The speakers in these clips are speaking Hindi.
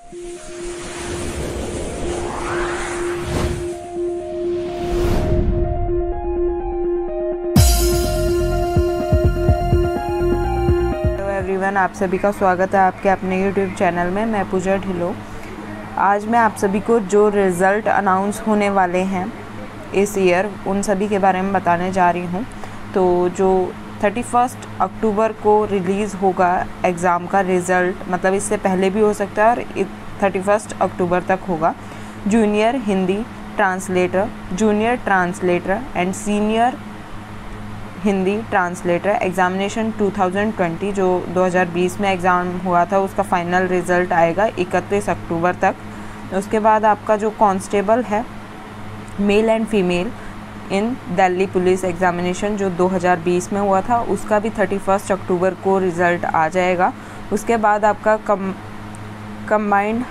एवरीवन, आप सभी का स्वागत है आपके अपने यूट्यूब चैनल में। मैं पूजा ढिल्लो। आज मैं आप सभी को जो रिज़ल्ट अनाउंस होने वाले हैं इस ईयर उन सभी के बारे में बताने जा रही हूँ। तो जो 31 अक्टूबर को रिलीज़ होगा एग्ज़ाम का रिज़ल्ट, मतलब इससे पहले भी हो सकता है और 31 अक्टूबर तक होगा। Junior Hindi translator, junior translator and senior Hindi translator examination 2020 जो 2020 में एग्ज़ाम हुआ था उसका फ़ाइनल रिज़ल्ट आएगा 31 अक्टूबर तक। उसके बाद आपका जो कांस्टेबल है male and female in Delhi police examination जो 2020 में हुआ था उसका भी 31 अक्टूबर को रिज़ल्ट आ जाएगा। उसके बाद आपका कंबाइंड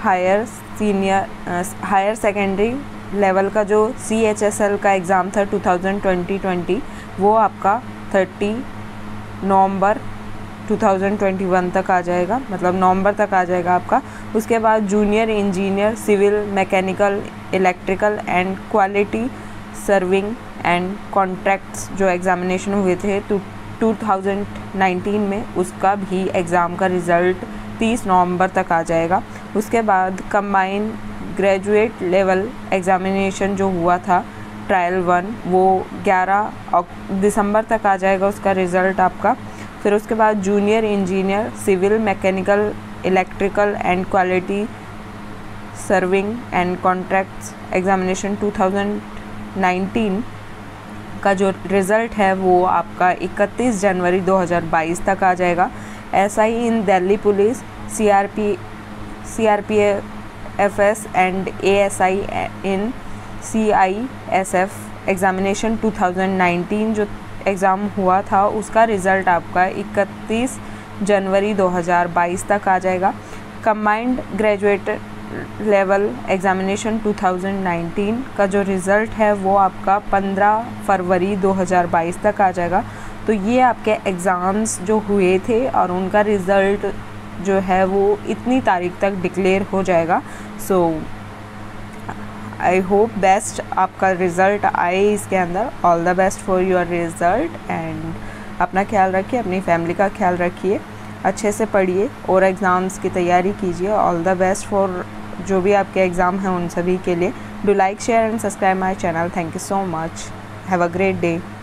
हायर सेकेंडरी लेवल का जो CHSL का एग्ज़ाम था 2020 वो आपका 30 नवंबर 2021 तक आ जाएगा, मतलब नवंबर तक आ जाएगा आपका। उसके बाद junior engineer civil mechanical electrical and quality serving and contracts जो एग्ज़ामिनेशन हुए थे 2019 में उसका भी एग्ज़ाम का रिज़ल्ट 30 नवंबर तक आ जाएगा। उसके बाद कंबाइंड ग्रेजुएट लेवल एग्ज़ामिनेशन जो हुआ था ट्रायल 1 वो 11 दिसंबर तक आ जाएगा उसका रिज़ल्ट आपका। फिर उसके बाद junior engineer civil mechanical electrical and quality serving and contracts examination 2019 का जो रिज़ल्ट है वो आपका 31 जनवरी 2022 तक आ जाएगा। ऐसा ही in Delhi police CRPFS and ASI in CISF examination 2019 जो एग्ज़ाम हुआ था उसका रिज़ल्ट आपका 31 जनवरी 2022 तक आ जाएगा। कंबाइंड ग्रेजुएट लेवल एग्ज़ामिनेशन 2019 का जो रिज़ल्ट है वो आपका 15 फरवरी 2022 तक आ जाएगा। तो ये आपके एग्ज़ाम्स जो हुए थे और उनका रिज़ल्ट जो है वो इतनी तारीख तक डिक्लेयर हो जाएगा। सो आई होप बेस्ट आपका रिज़ल्ट आए इसके अंदर। All the best for your result and अपना ख्याल रखिए, अपनी फैमिली का ख्याल रखिए, अच्छे से पढ़िए और एग्ज़ाम्स की तैयारी कीजिए। ऑल द बेस्ट फॉर जो भी आपके एग्ज़ाम हैं उन सभी के लिए। Do like share and subscribe my channel. Thank you so much. Have a great day.